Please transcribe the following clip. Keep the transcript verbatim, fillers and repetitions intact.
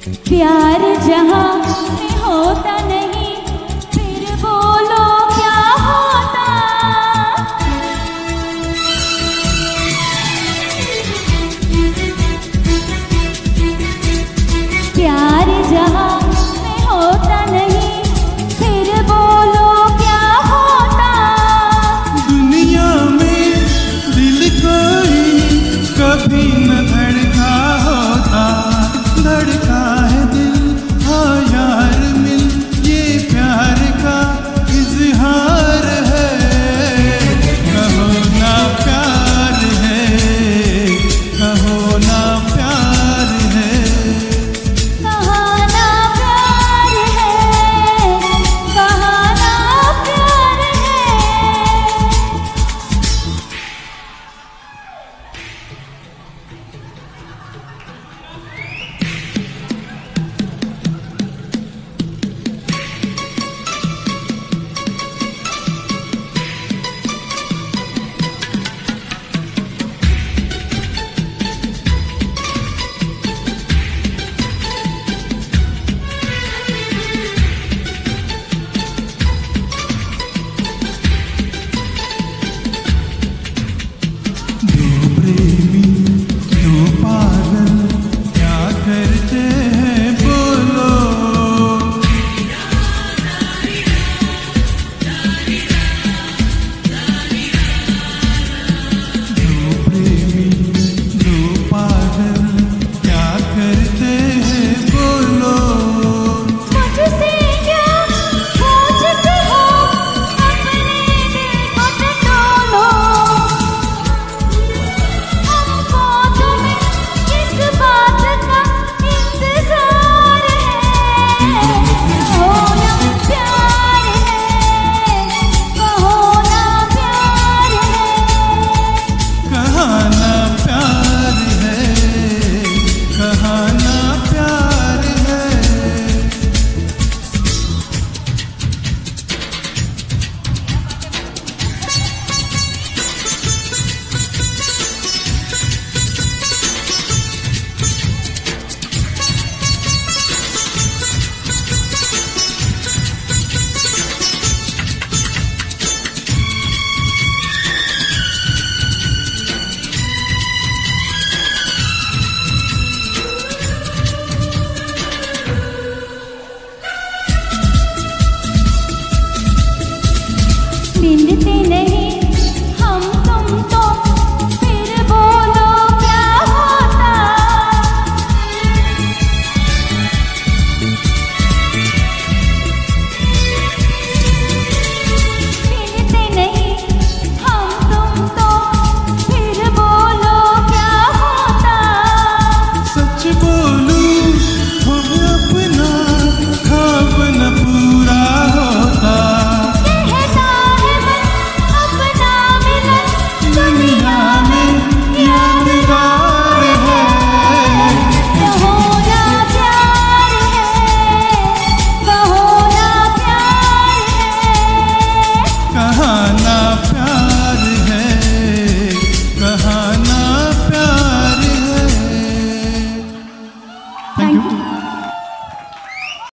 प्यार जहाँ में होता नहीं फिर बोलो क्या होता। प्यार जहाँ में होता नहीं फिर बोलो क्या होता। दुनिया में दिल कोई कभी न धड़का होता, धड़का है दिल हाँ यार मिल, ये प्यार का इजहार है। कहो ना प्यार है, कहो ना प्यार है, कहाँ ना प्यार है, कहाँ ना प्यार है। मिलते नहीं हम तुम तो फिर बोलो क्या होता। मिलते नहीं हम तुम तो फिर बोलो क्या होता। सच बोलूं हो अपना ख्वाब न पूरा होता। Thank you.